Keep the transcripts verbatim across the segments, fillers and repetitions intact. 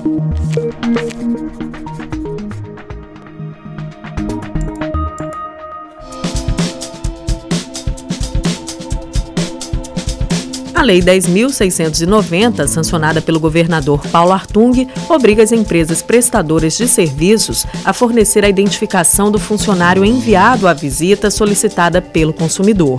A Lei dez mil seiscentos e noventa, sancionada pelo governador Paulo Artung, obriga as empresas prestadoras de serviços a fornecer a identificação do funcionário enviado à visita solicitada pelo consumidor.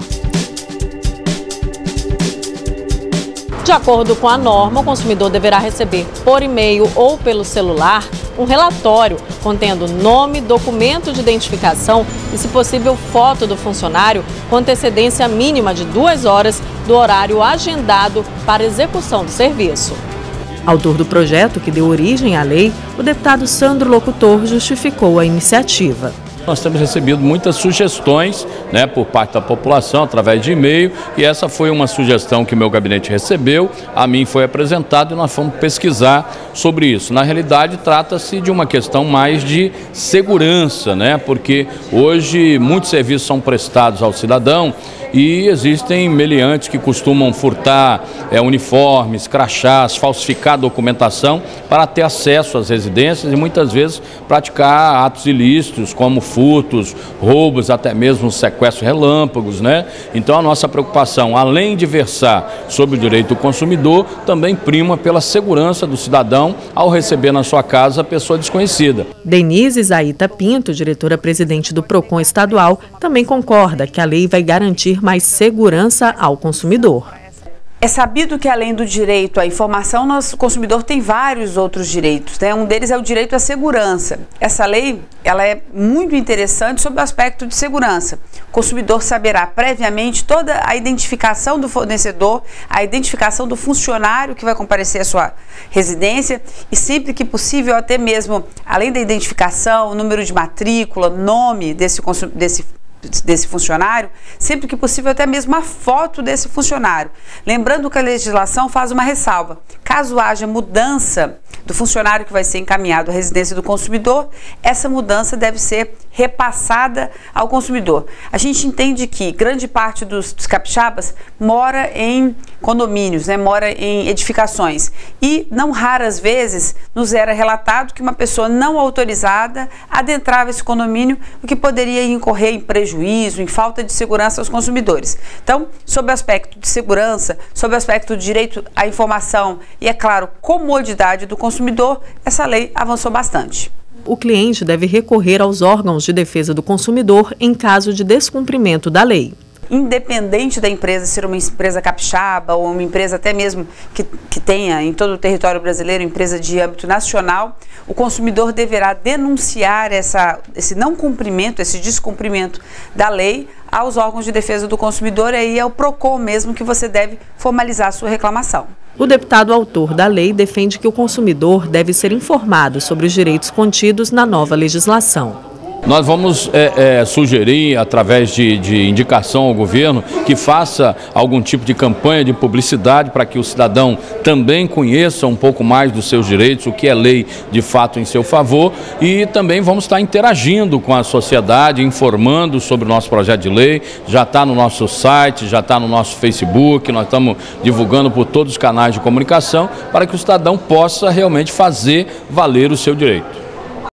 De acordo com a norma, o consumidor deverá receber por e-mail ou pelo celular um relatório contendo nome, documento de identificação e, se possível, foto do funcionário com antecedência mínima de duas horas do horário agendado para execução do serviço. Autor do projeto que deu origem à lei, o deputado Sandro Locutor justificou a iniciativa. Nós temos recebido muitas sugestões, né, por parte da população, através de e-mail, e essa foi uma sugestão que meu gabinete recebeu, a mim foi apresentado e nós fomos pesquisar sobre isso. Na realidade, trata-se de uma questão mais de segurança, né, porque hoje muitos serviços são prestados ao cidadão e existem meliantes que costumam furtar é, uniformes, crachás, falsificar documentação para ter acesso às residências e muitas vezes praticar atos ilícitos como furtos, roubos, até mesmo sequestros relâmpagos, né? Então a nossa preocupação, além de versar sobre o direito do consumidor, também prima pela segurança do cidadão ao receber na sua casa a pessoa desconhecida. Denise Zaita Pinto, diretora-presidente do PROCON estadual, também concorda que a lei vai garantir mais segurança ao consumidor. É sabido que, além do direito à informação, nosso consumidor tem vários outros direitos, né? Um deles é o direito à segurança. Essa lei ela é muito interessante sob o aspecto de segurança. O consumidor saberá previamente toda a identificação do fornecedor, a identificação do funcionário que vai comparecer à sua residência e, sempre que possível, até mesmo, além da identificação, o número de matrícula, nome desse desse desse funcionário, sempre que possível até mesmo a foto desse funcionário. Lembrando que a legislação faz uma ressalva. Caso haja mudança do funcionário que vai ser encaminhado à residência do consumidor, essa mudança deve ser repassada ao consumidor. A gente entende que grande parte dos, dos capixabas mora em condomínios, né, mora em edificações e não raras vezes nos era relatado que uma pessoa não autorizada adentrava esse condomínio, o que poderia incorrer em prejuízo, em falta de segurança aos consumidores. Então, sob o aspecto de segurança, sob o aspecto de direito à informação e, é claro, comodidade do consumidor, essa lei avançou bastante. O cliente deve recorrer aos órgãos de defesa do consumidor em caso de descumprimento da lei. Independente da empresa ser uma empresa capixaba ou uma empresa até mesmo que, que tenha em todo o território brasileiro, empresa de âmbito nacional, o consumidor deverá denunciar essa, esse não cumprimento, esse descumprimento da lei aos órgãos de defesa do consumidor, e aí é o PROCON mesmo que você deve formalizar a sua reclamação. O deputado autor da lei defende que o consumidor deve ser informado sobre os direitos contidos na nova legislação. Nós vamos é, é, sugerir, através de, de indicação ao governo, que faça algum tipo de campanha de publicidade para que o cidadão também conheça um pouco mais dos seus direitos, o que é lei de fato em seu favor, e também vamos estar interagindo com a sociedade, informando sobre o nosso projeto de lei. Já está no nosso site, já está no nosso Facebook, nós estamos divulgando por todos os canais de comunicação para que o cidadão possa realmente fazer valer o seu direito.